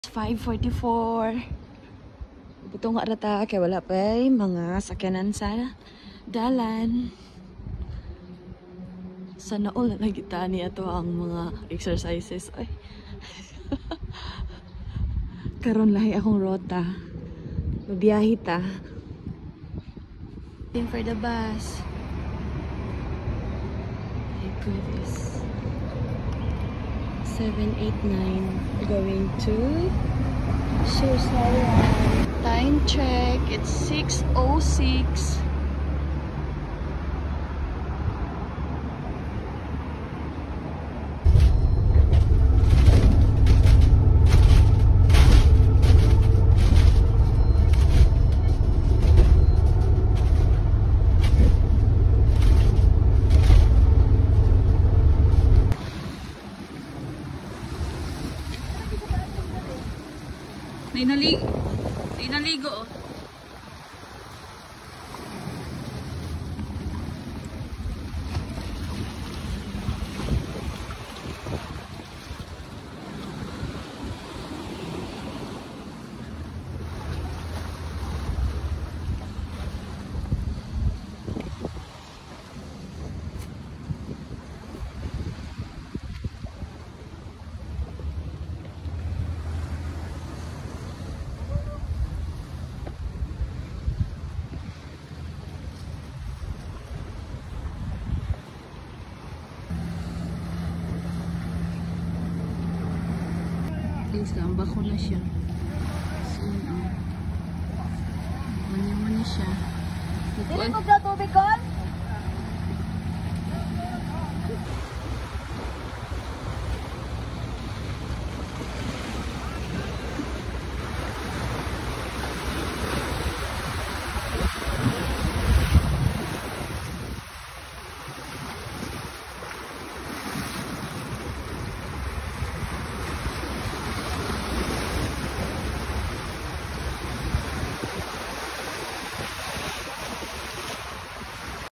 5:44. Butong nga rata kay wala pa mga sakyanan sa dalan. Sana all na kita niya to ang mga exercises. Ay. Karon lahi akong rota. Mabiyahe ta. Waiting for the bus. My goodness. 789 going to Sursalan. Time check. It's 6:06. Naligo oh. Please lang, bako na siya. So, manya siya. Dili mo daw tubig, Col?